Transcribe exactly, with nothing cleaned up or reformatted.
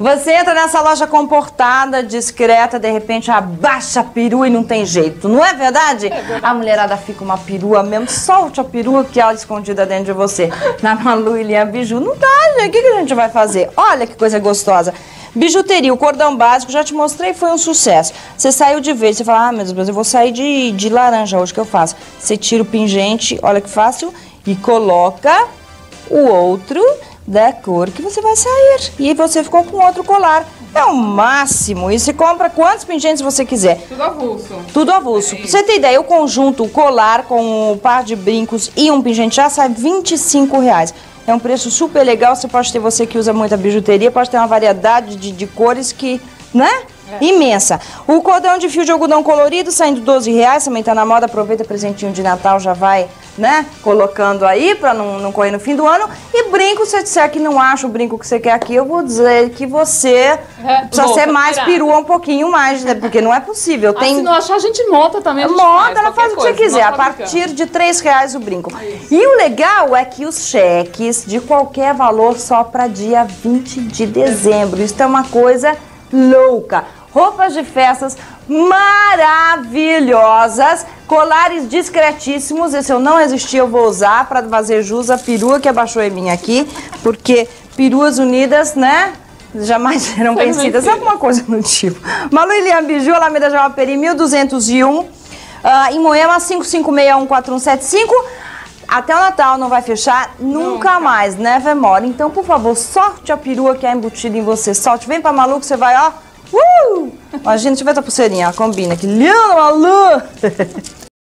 Você entra nessa loja comportada, discreta, de repente abaixa a perua e não tem jeito, não é verdade? É verdade. A mulherada fica uma perua mesmo, solte a perua que ela é escondida dentro de você. Na Malu e Lilian Biju, não dá, gente, o que, que a gente vai fazer? Olha que coisa gostosa. Bijuteria, o cordão básico, já te mostrei, foi um sucesso. Você saiu de verde, você fala, ah, meu Deus, eu vou sair de, de laranja hoje, o que eu faço? Você tira o pingente, olha que fácil, e coloca o outro da cor que você vai sair. E você ficou com outro colar. É o máximo. E você compra quantos pingentes você quiser. Tudo avulso. Tudo avulso. Pra você ter ideia, o conjunto, o colar com um par de brincos e um pingente já sai vinte e cinco reais. É um preço super legal. Você pode ter, você que usa muita bijuteria, pode ter uma variedade de, de cores que, né? É. Imensa. O cordão de fio de algodão colorido saindo doze reais, também tá na moda. Aproveita, presentinho de Natal, já vai, né, colocando aí pra não, não correr no fim do ano. E brinco, se você disser que não acha o brinco que você quer aqui, eu vou dizer que você é, precisa ser mais perua um pouquinho mais, né, porque não é possível. Tem... Ah, se não achar, a gente monta também. A gente monta, faz, ela faz o que você quiser, a partir de três reais o brinco. Isso. E o legal é que os cheques de qualquer valor só para dia vinte de dezembro. Isso é uma coisa louca. Roupas de festas maravilhosas, colares discretíssimos. Esse eu não resisti, eu vou usar para fazer jus à perua que abaixou em mim aqui, porque peruas unidas, né, jamais serão vencidas, alguma coisa no tipo. Malu e Lilian Biju, Alameda João Peri, mil duzentos e um, uh, em Moema, cinco cinco seis um quatro um sete cinco. Até o Natal não vai fechar nunca, nunca mais, nevermore. Então, por favor, sorte a perua que é embutida em você. Sorte, vem pra Malu que você vai, ó. Uh! Imagina, deixa eu ver tua pulseirinha, ó, combina. Que linda, Malu!